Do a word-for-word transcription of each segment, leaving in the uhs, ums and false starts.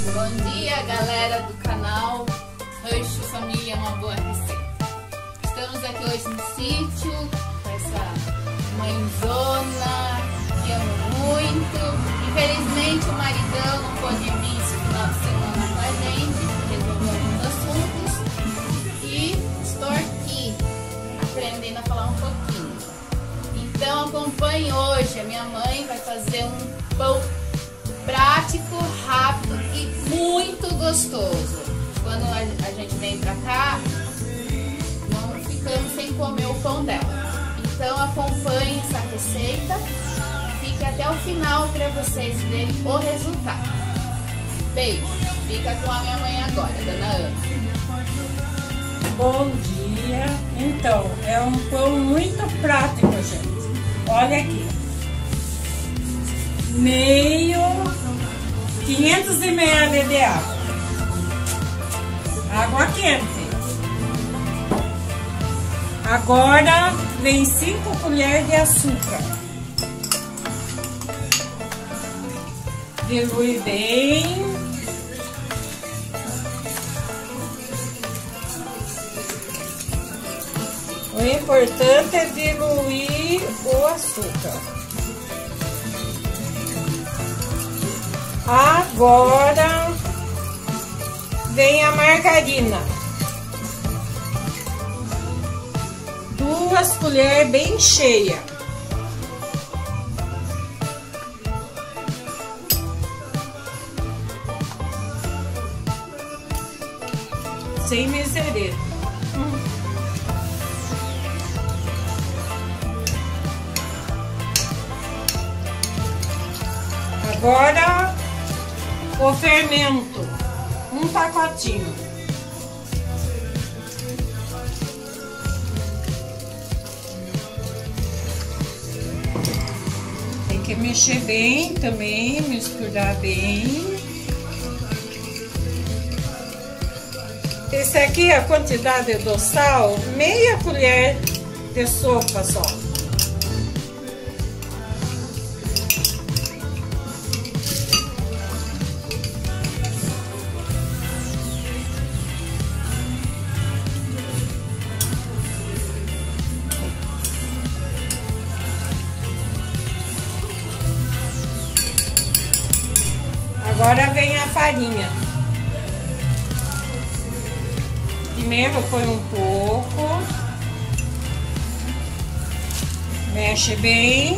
Bom dia, galera do canal Rancho Família Uma Boa Receita. Estamos aqui hoje no sítio com essa mãezona que amo muito. Infelizmente o maridão não pôde vir esse final de semana com a gente, resolveu alguns assuntos, e estou aqui aprendendo a falar um pouquinho. Então acompanhe hoje, a minha mãe vai fazer um pão prático, rápido e muito gostoso. Quando a gente vem pra cá, não ficamos sem comer o pão dela. Então acompanhe essa receita, fique até o final para vocês verem o resultado. Beijo, fica com a minha mãe agora, Dona Ana. Bom dia. Então, é um pão muito prático, gente. Olha aqui. Meio, quinhentos mililitros de água. Água quente. Agora vem cinco colheres de açúcar. Dilui bem. O importante é diluir o açúcar. Agora vem a margarina. Duas colheres bem cheias. Sem miserê. Hum. Agora o fermento, um pacotinho. Tem que mexer bem também, misturar bem. Esse aqui, a quantidade do sal, meia colher de sopa só. Agora vem a farinha. Primeiro põe um pouco. Mexe bem.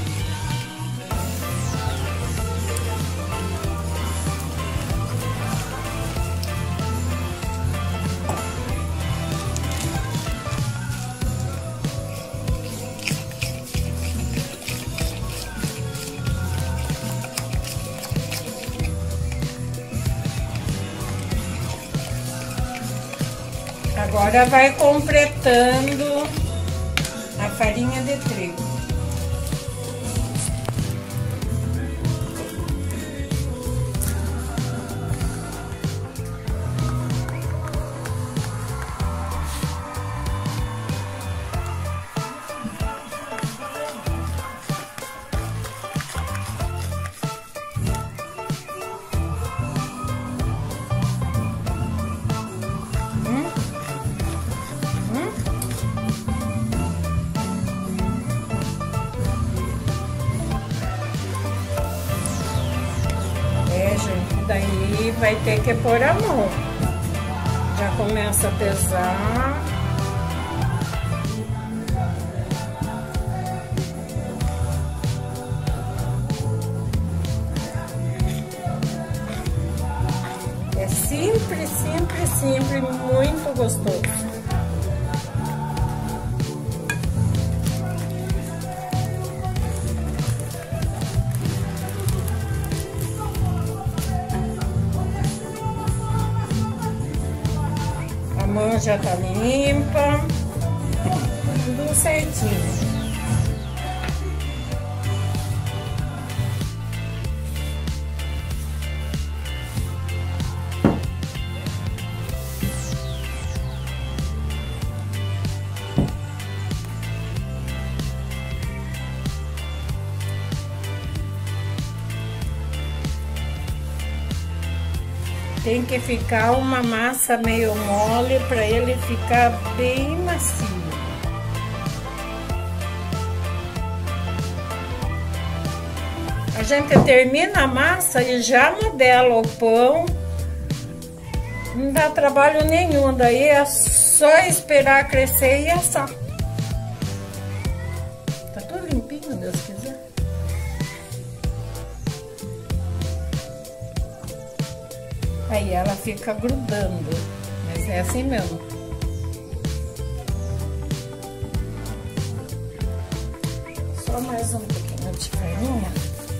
Agora vai completando a farinha de trigo. Daí vai ter que pôr a mão. Já começa a pesar. É sempre, sempre, sempre muito gostoso. A mão já tá limpa, tudo certinho. Tem que ficar uma massa meio mole para ele ficar bem macio. A gente termina a massa e já modela o pão. Não dá trabalho nenhum, daí é só esperar crescer e assar. Tá tudo limpinho, Deus quiser. Aí ela fica grudando, mas é assim mesmo. Só mais um pouquinho de farinha.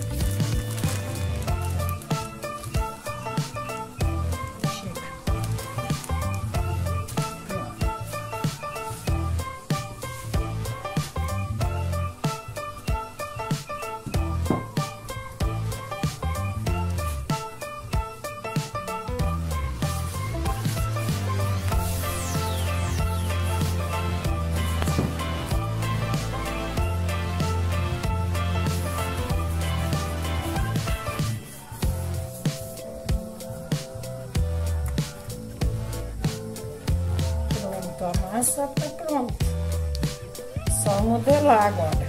A massa tá pronta, só modelar agora.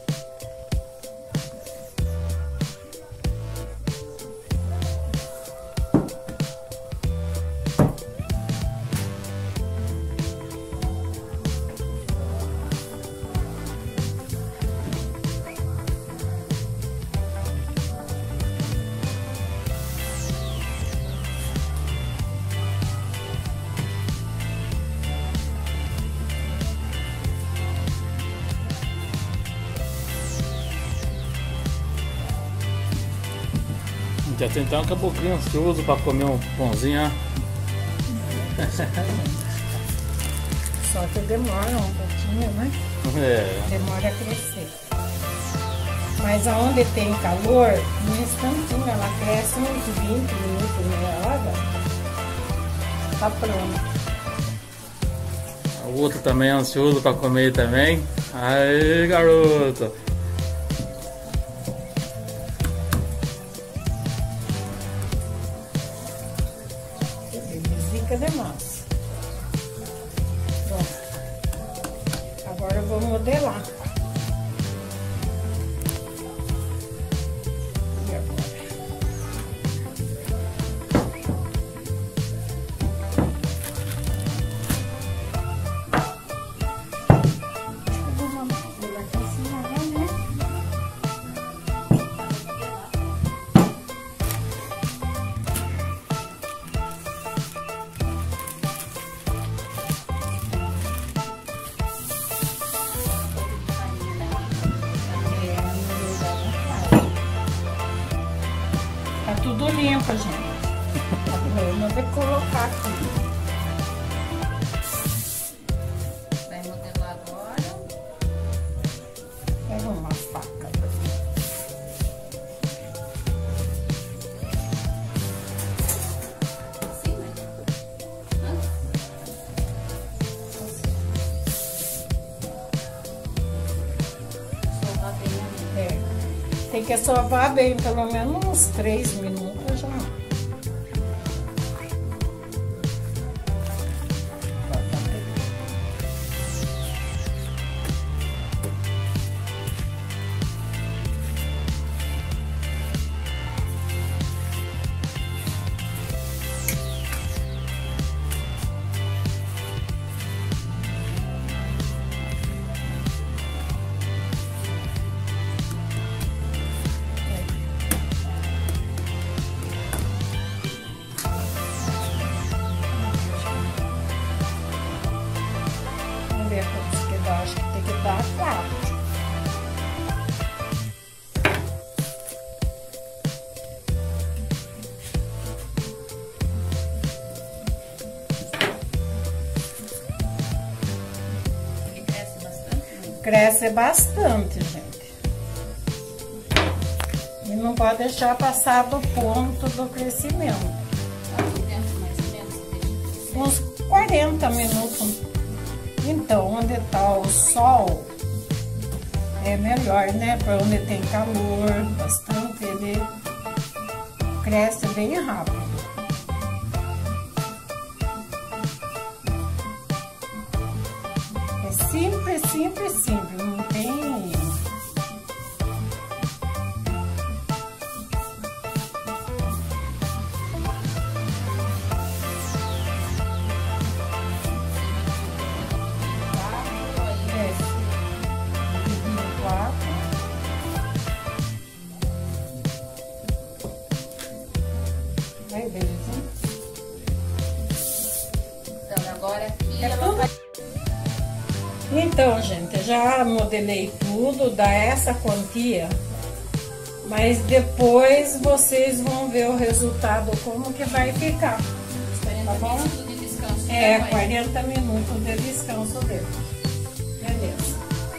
Já tem até um caboclinho ansioso para comer um pãozinho, ó. Só que demora um pouquinho, né? É. Demora a crescer. Mas aonde tem calor, no instantinho ela cresce uns vinte minutos, meia hora. Tá pronto. O outro também é ansioso para comer também. Aí, garoto. De massa. Pronto. Agora eu vou modelar. E agora? Eu vou modelar aqui em cima, né? Tá tudo limpo, gente. Vamos ter que colocar aqui. Vai modelar agora. Pega uma faca. Assim, né? Hã? Sovar bem ali. É. Tem que sovar bem, pelo menos uns três minutos já. Acho que tem que dar quatro. Ele cresce bastante, né? Cresce bastante, gente. E não pode deixar passar do ponto do crescimento. Quanto tempo mais ou menos você deixa? Uns quarenta minutos. Então, onde está o sol, é melhor, né? Para onde tem calor bastante, ele cresce bem rápido. simples, simples, simples. Não tem... Aí, belezinha? Então, agora aqui É ela tudo? vai... Então, gente, eu já modelei tudo, dá essa quantia, mas depois vocês vão ver o resultado, como que vai ficar. quarenta Tá bom? minutos de descanso. É, né, mãe? quarenta minutos de descanso dele. Beleza.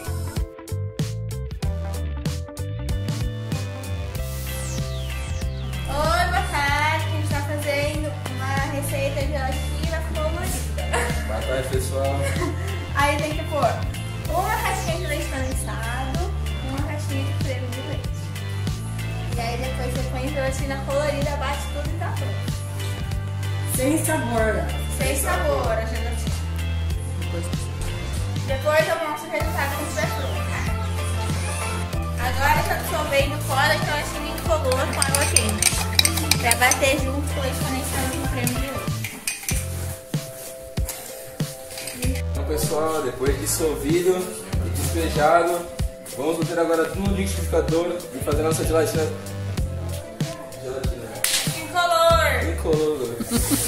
Oi, boa tarde. A gente tá fazendo uma receita de gelatina colorida. Boa tarde, pessoal. Aí tem que pôr uma caixinha de leite condensado, uma caixinha de creme de leite. E aí depois você põe gelatina colorida, bate tudo e tá pronto. Sem sabor. Sem sabor a gelatina. Depois eu mostro o resultado quando estiver pronto. Agora tá dissolvendo fora a gelatina incolor com água quente. Pra bater junto com o leite condensado com creme de leite. Então, pessoal, depois de dissolvido e despejado, vamos botar agora tudo no liquidificador e fazer nossa gelatina. Gelatina. Incolor! Incolor.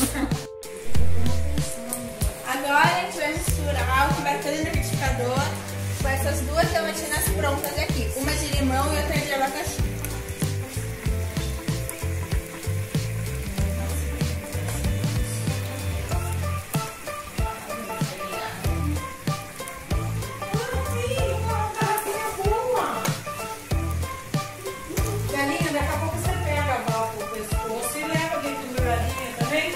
Agora a gente vai misturar o que vai todo no liquidificador com essas duas gelatinas prontas aqui. Uma de limão e outra de abacaxi. Galinha, daqui a pouco você pega a bala pro pescoço e leva de penduradinha também.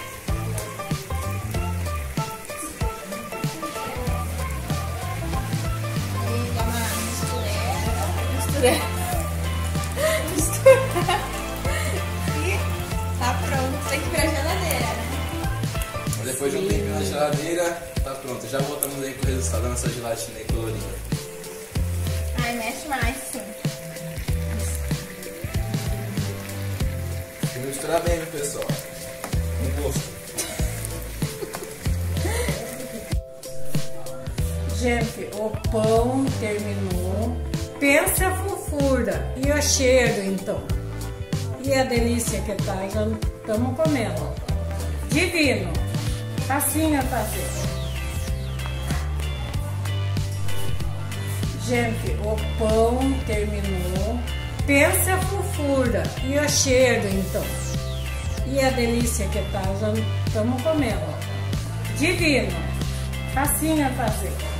Aí dá uma mistureba. Mistureba. Mistureba. E tá pronto. Tem que ir pra geladeira, né? Depois de um tempinho na geladeira, tá pronto. Já voltamos aí com o resultado da nossa gelatina aí colorida. Ai, mexe mais, sim. Tem que misturar bem, né, pessoal? No gosto. Gente, o pão terminou. Pensa a fofura e o cheiro, então. E a delícia que tá, já estamos comendo. Divino. Facinho a fazer. Gente, o pão terminou. Pensa a fofura e o cheiro, então. E a delícia que tá, já estamos comendo. Divino. Facinho a fazer.